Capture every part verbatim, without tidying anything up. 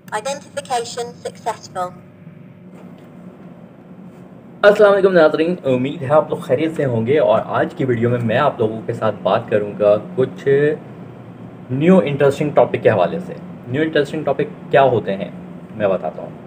Identification successful. अस्सलाम वालेकुम नाज़रीन, उम्मीद है आप लोग खैरियत से होंगे। और आज की वीडियो में मैं आप लोगों के साथ बात करूंगा कुछ न्यू इंटरेस्टिंग टॉपिक के हवाले से। न्यू इंटरेस्टिंग टॉपिक क्या होते हैं मैं बताता हूँ।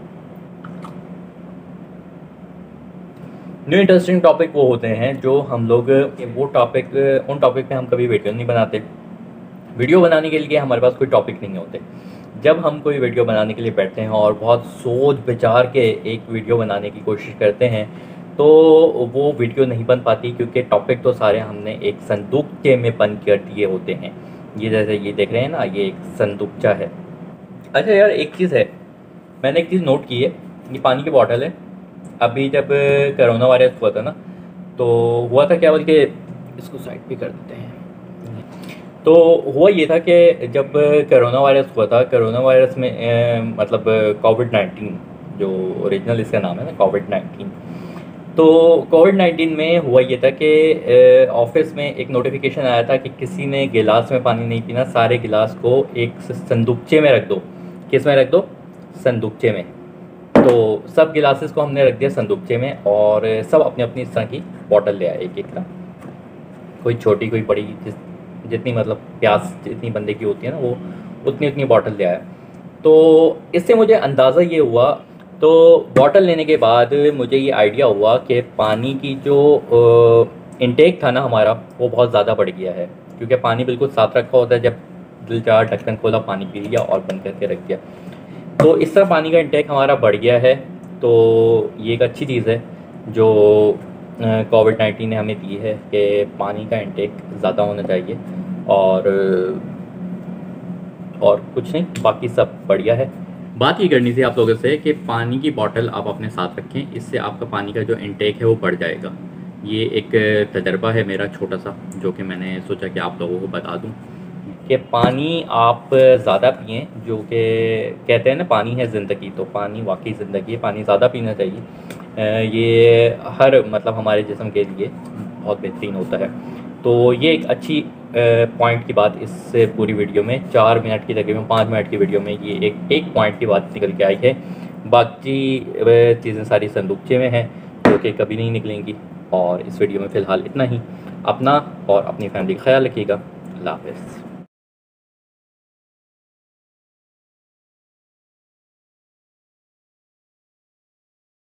न्यू इंटरेस्टिंग टॉपिक वो होते हैं जो हम लोग वो टॉपिक उन टॉपिक पे हम कभी वीडियो नहीं बनाते। वीडियो बनाने के लिए हमारे पास कोई टॉपिक नहीं होते। जब हम कोई वीडियो बनाने के लिए बैठते हैं और बहुत सोच विचार के एक वीडियो बनाने की कोशिश करते हैं तो वो वीडियो नहीं बन पाती, क्योंकि टॉपिक तो सारे हमने एक संदूकचे में बंद कर दिए होते हैं। ये जैसे ये देख रहे हैं ना, ये एक संदूकचा है। अच्छा यार, एक चीज़ है, मैंने एक चीज़ नोट की है। ये पानी की बॉटल है। अभी जब कोरोना वायरस हुआ था ना, तो हुआ था क्या, बल्कि इसको साइड पे कर देते हैं। तो हुआ ये था कि जब कोरोना वायरस हुआ था, कोरोना वायरस में ए, मतलब कोविड नाइन्टीन जो ओरिजिनल इसका नाम है ना, कोविड नाइन्टीन। तो कोविड नाइन्टीन में हुआ ये था कि ऑफिस में एक नोटिफिकेशन आया था कि किसी ने गिलास में पानी नहीं पीना, सारे गिलास को एक संदूकचे में रख दो। किस में रख दो? संदूकचे में। तो सब गिलासेस को हमने रख दिया संदूकचे में, और सब अपनी अपनी इस तरह की बॉटल ले आए, एक एक ना, कोई छोटी कोई बड़ी, जिस जितनी मतलब प्यास जितनी बंदे की होती है ना, वो उतनी उतनी बॉटल ले आया। तो इससे मुझे अंदाज़ा ये हुआ, तो बॉटल लेने के बाद मुझे ये आइडिया हुआ कि पानी की जो इनटेक था ना हमारा, वो बहुत ज़्यादा बढ़ गया है। क्योंकि पानी बिल्कुल साफ रखा होता है, जब दिल चाह ढक्कन खोला, पानी पी लिया और बंद करके रख दिया। तो इस तरह पानी का इंटेक हमारा बढ़ गया है। तो ये एक अच्छी चीज़ है जो कोविड नाइन्टीन ने हमें दी है कि पानी का इंटेक ज़्यादा होना चाहिए। और और कुछ नहीं, बाकी सब बढ़िया है। बात ये करनी थी आप लोगों से कि पानी की बोतल आप अपने साथ रखें, इससे आपका पानी का जो इंटेक है वो बढ़ जाएगा। ये एक तजर्बा है मेरा छोटा सा, जो कि मैंने सोचा कि आप लोगों को बता दूं कि पानी आप ज़्यादा पिएं। जो कि कहते हैं ना, पानी है ज़िंदगी, तो पानी वाकई ज़िंदगी है। पानी ज़्यादा पीना चाहिए। ये हर मतलब हमारे जिस्म के लिए बहुत बेहतरीन होता है। तो ये एक अच्छी पॉइंट की बात इस पूरी वीडियो में, चार मिनट की तकरीबन पाँच मिनट की वीडियो में ये एक एक पॉइंट की बात निकल के आई है। बाकी चीज़ें सारी संदूकचे में हैं जो कि कभी नहीं निकलेंगी। और इस वीडियो में फ़िलहाल इतना ही। अपना और अपनी फैमिली का ख्याल रखिएगा। अल्लाह हाफ़िज़।